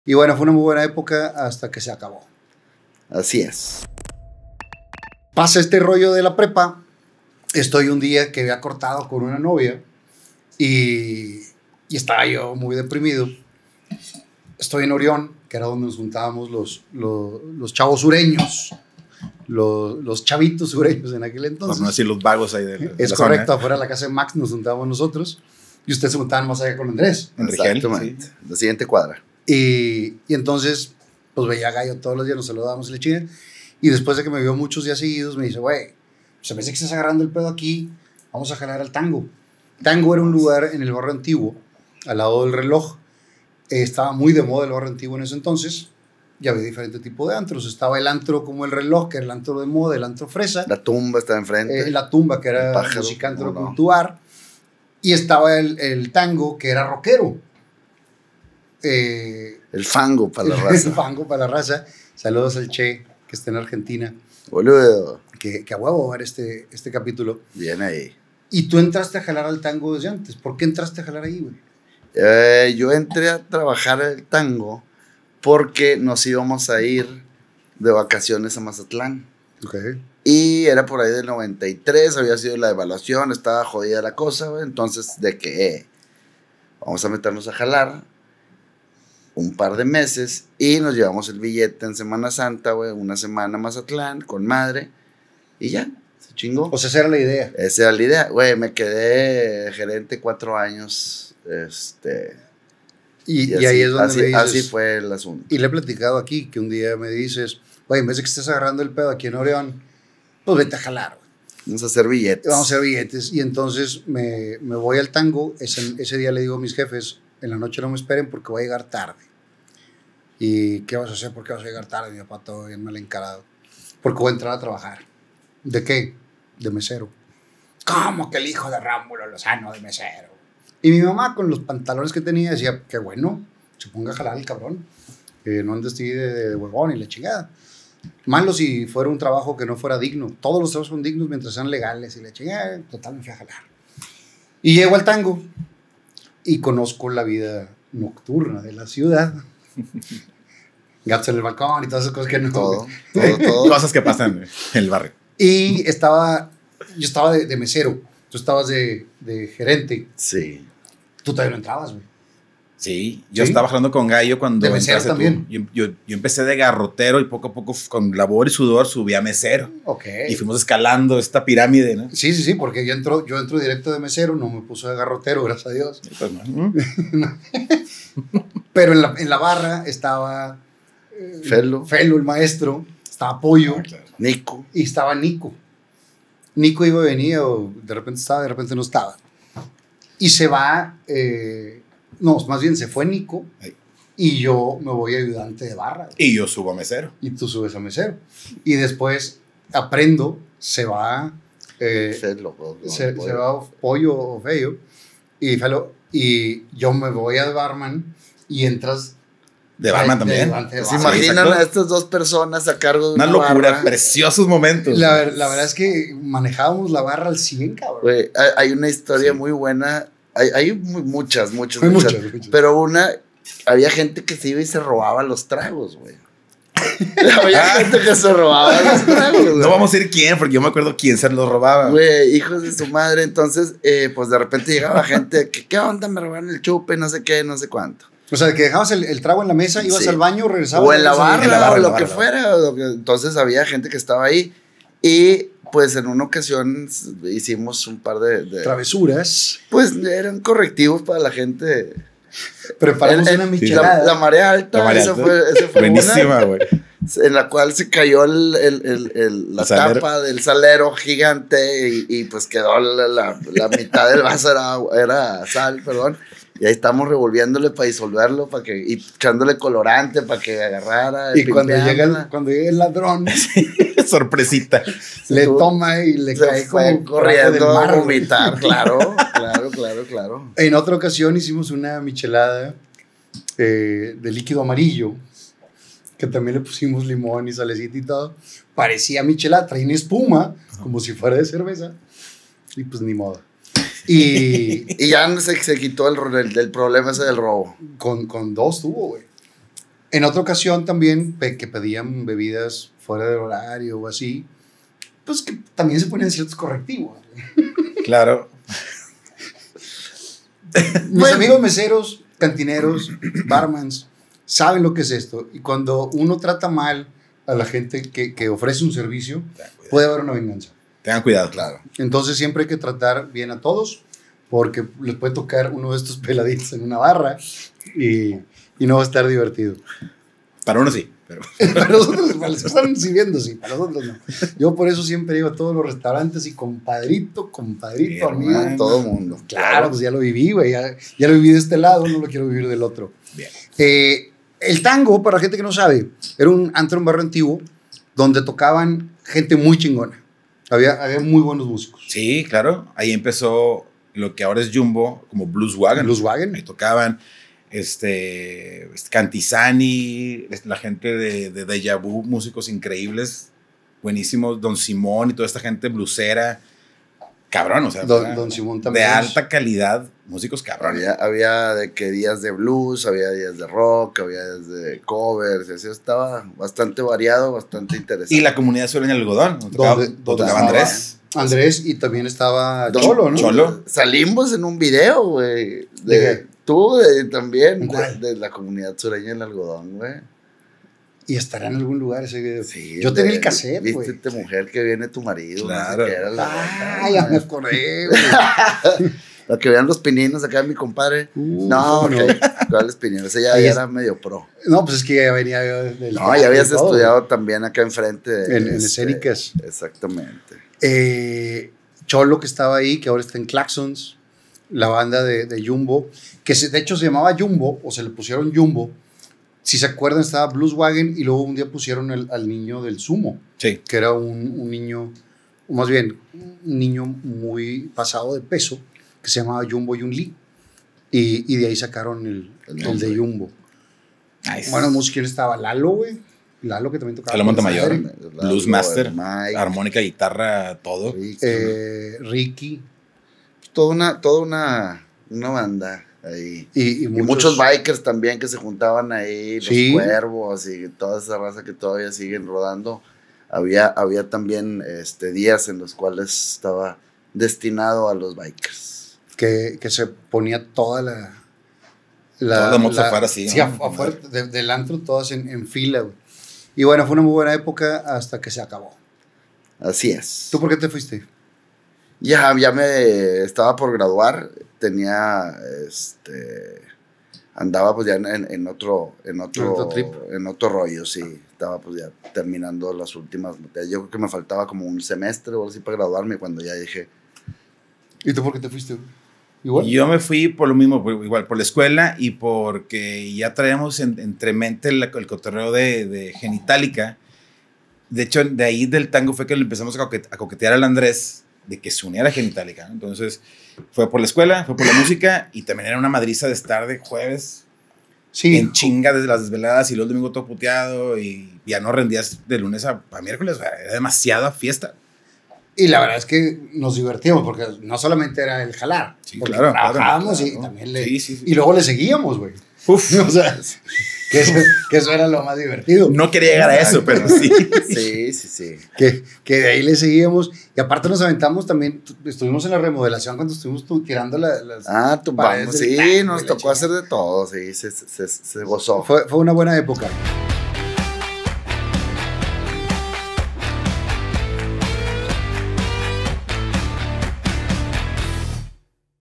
Y bueno, fue una muy buena época hasta que se acabó. Así es. Pasa este rollo de la prepa. Estoy un día que había cortado con una novia y estaba yo muy deprimido. Estoy en Orión, que era donde nos juntábamos los chavos sureños, los chavitos sureños en aquel entonces. Por no decir los vagos ahí de Es la correcto, zona. afuera de la casa de Max nos juntábamos nosotros y ustedes se juntaban más allá con Andrés. En Rigel, Exactamente. sí. La siguiente cuadra. Y entonces, pues veía a Gallo todos los días, nos saludábamos y le chingan. Y después de que me vio muchos días seguidos, me dice, güey, se me dice que estás agarrando el pedo aquí, vamos a jalar al Tango. Tango era un lugar en el barrio antiguo, al lado del Reloj. Estaba muy de moda el barrio antiguo en ese entonces. Ya había diferente tipo de antros. Estaba el antro como el Reloj, que era el antro de moda, el antro fresa. La tumba está enfrente. La tumba, que era Pájaro, musicantro ¿cómo no? cultuar. Y estaba el Tango, que era rockero. El fango para la El raza. fango para la raza. Saludos al Che, que está en Argentina, Boludo. que a huevo va a ver este capítulo. Bien ahí. Y tú entraste a jalar al Tango desde antes. ¿Por qué entraste a jalar ahí, güey? Yo entré a trabajar el Tango porque nos íbamos a ir de vacaciones a Mazatlán. Ok. Y era por ahí del 93, había sido la evaluación, estaba jodida la cosa, güey. Entonces, de que vamos a meternos a jalar un par de meses y nos llevamos el billete en Semana Santa, güey, una semana a Mazatlán con madre y ya, se chingó. O sea, esa era la idea. Esa era la idea, güey, me quedé gerente 4 años, Y ahí es donde me dices. así fue el asunto. Y le he platicado aquí que un día me dices, güey, en vez de que estés agarrando el pedo aquí en Orión, pues vete a jalar, güey. Vamos a hacer billetes. Vamos a hacer billetes. Y entonces me voy al Tango. Ese día le digo a mis jefes, en la noche no me esperen porque voy a llegar tarde. ¿Y qué vas a hacer? ¿Por qué vas a llegar tarde? Mi papá todo bien mal encarado. Porque voy a entrar a trabajar. ¿De qué? De mesero. ¿Cómo que el hijo de Rómulo Lozano de mesero? Y mi mamá con los pantalones que tenía decía, qué bueno, se ponga a jalar el cabrón. No andes así de huevón y la chingada. Malo si fuera un trabajo que no fuera digno. Todos los trabajos son dignos mientras sean legales y la chingada. Total, me fui a jalar. Y llego al Tango y conozco la vida nocturna de la ciudad. Gatos en el balcón y todas esas cosas que no. Todo. Cosas que pasan en el barrio. Y yo estaba de mesero. Tú estabas de gerente. Sí. Tú todavía no entrabas, güey. Sí, yo ¿Sí? estaba hablando con Gallo cuando ¿De mesero entraste tú. también? Yo empecé de garrotero y poco a poco con labor y sudor subí a mesero. Ok. Y fuimos escalando esta pirámide, ¿no? Sí, porque yo entro directo de mesero, no me puso de garrotero, gracias a Dios. Y pues, ¿no? Pero en la barra estaba Felo. el maestro, estaba Pollo Ah, claro. Nico. y estaba Nico. Nico iba y venía, o de repente estaba, de repente no estaba. Y se va, no, más bien se fue Nico Ay. y yo me voy ayudante de barra. Y yo subo a mesero. Y tú subes a mesero. Y después aprendo, se va, Felo. se va Pollo o Fello y Felo, y yo me voy al barman y entras De barman de también. ayudante de ¿Se barman. imaginan exacto. a estas dos personas a cargo de Una una locura, barra? preciosos momentos. La verdad es que manejábamos la barra al 100, cabrón. Güey, hay una historia Sí. muy buena. Hay muchas. Hay muchas. Pero había gente que se iba y se robaba los tragos, güey. Había gente que se robaba los tragos, güey. No vamos a decir quién, porque yo me acuerdo quién se los robaba. Güey, hijos de su madre. Entonces, pues de repente llegaba gente que, ¿qué onda? Me robaron el chupe, no sé qué, no sé cuánto. O sea, que dejabas el trago en la mesa, ibas Sí. al baño, regresabas. O en la regresabas. barra, En la barra, o en la lo que barra. fuera. Entonces había gente que estaba ahí. Y pues en una ocasión hicimos un par de Travesuras. pues eran correctivos para la gente. Preparamos El- una La, michelada. marea alta, La marea esa alta. fue Buenísima, güey. una en la cual se cayó la salero. tapa del salero gigante y pues quedó la mitad del vaso era sal, perdón. Y ahí estamos revolviéndole para disolverlo, y echándole colorante para que agarrara. Y cuando pimpeándola. llega el ladrón, Sorpresita. le Tú- toma y le se cae fue como corriendo trapo a del mar, güey. vomitar, claro. En otra ocasión hicimos una michelada de líquido amarillo, que también le pusimos limón y salecita y todo. Parecía michelada, traía una espuma, como si fuera de cerveza. Y pues ni modo. Y Y ya se quitó el problema ese del robo. con dos tuvo, güey. En otra ocasión también que pedían bebidas fuera del horario o así, pues que también se ponían ciertos correctivos. Claro. Mis amigos meseros, cantineros, barmans, saben lo que es esto. Y cuando uno trata mal a la gente que ofrece un servicio, puede haber una venganza. Tengan cuidado. Claro. Entonces siempre hay que tratar bien a todos, porque les puede tocar uno de estos peladitos en una barra y no va a estar divertido. Para uno sí, pero... Para nosotros, para los que están sirviendo, sí, para nosotros no. Yo por eso siempre iba a todos los restaurantes y compadrito, Bien, amigo. hermano. Todo el mundo. Claro, pues ya lo viví, güey. Ya lo viví de este lado, no lo quiero vivir del otro. Bien. El tango, para la gente que no sabe, era un antro en barrio antiguo donde tocaban gente muy chingona. Había muy buenos músicos. Sí, claro. Ahí empezó lo que ahora es Jumbo, como Blues Wagon. Blues Wagon. Ahí tocaban Cantizani, la gente de Deja Vu, músicos increíbles, buenísimos. Don Simón y toda esta gente blusera. Cabrón, o sea. Don Simón también. De alta calidad, músicos cabrones. Había de que días de blues, había días de rock, había días de covers, y así estaba bastante variado, bastante interesante. Y la comunidad suena en el algodón. Donde Tocaba estaba Andrés. Andrés y también estaba Don Cholo, ¿no? Cholo. Salimos en un video, güey. ¿De qué? Tú también, ¿Cuál? de la comunidad sureña del algodón, güey. Y estará en algún lugar ese video. Sí, Yo tenía el cassette, ¿viste güey. esta mujer que viene tu marido? Claro. No sé qué era la Ya me acordé, güey. Lo que vean los pininos acá, mi compadre. No, ¿cómo no? ¿cuáles pininos? Ella Ahí ya es- era medio pro. No, pues es que ya venía del No, ya habías y todo. estudiado también acá enfrente. En escénicas. Exactamente. Cholo, que estaba ahí, que ahora está en Claxons, la banda de Jumbo, que de hecho se llamaba Jumbo, o se le pusieron Jumbo. Si se acuerdan, estaba Blues Wagon y luego un día pusieron al niño del Sumo, Sí. que era un niño, o más bien, un niño muy pasado de peso, que se llamaba Jumbo Yun Lee. Y de ahí sacaron el de Jumbo. Nice. Bueno, música estaba Lalo, güey. Lalo, que también tocaba. Lalo Montemayor. Madre. Blues Master, Mike, armónica, guitarra, todo. Ricky. toda una banda ahí. Y Y muchos bikers también que se juntaban ahí, los Sí. cuervos y toda esa raza que todavía siguen rodando. Había también días en los cuales estaba destinado a los bikers. que se ponía toda Todas las motos afuera, sí, Sí, ¿no? afuera del antro, todas en fila, güey. Y bueno, fue una muy buena época hasta que se acabó. Así es. ¿Tú por qué te fuiste? Ya me estaba por graduar, tenía, andaba pues ya en otro trip. en otro rollo, sí, estaba pues ya terminando las últimas materias. Yo creo que me faltaba como un semestre o algo así para graduarme cuando ya dije, ¿Y tú por qué te fuiste, güey? Igual. Yo me fui por lo mismo, igual por la escuela y porque ya traíamos entre mente el cotorreo de Genitalica. De hecho, de ahí del tango fue que le empezamos a coquetear al Andrés de que se uniera a Genitalica, ¿no? Entonces, fue por la escuela, fue por la música y también era una madriza de estar de jueves Sí, en chinga desde las desveladas y luego el domingo todo puteado y ya no rendías de lunes a miércoles. O sea, era demasiada fiesta. y la verdad es que nos divertíamos porque no solamente era el jalar, Sí, porque claro, trabajábamos claro. y también le... Sí, sí, sí. Y luego le seguíamos, güey. Uf, O sea, que eso era lo más divertido. no quería llegar a eso, pero sí. sí. Que de ahí le seguíamos. Y aparte nos aventamos también, estuvimos en la remodelación cuando estuvimos tirando las... Ah, paredes vamos, del sí, tango y nos la tocó chingada. hacer de todo, sí, se gozó. Fue una buena época.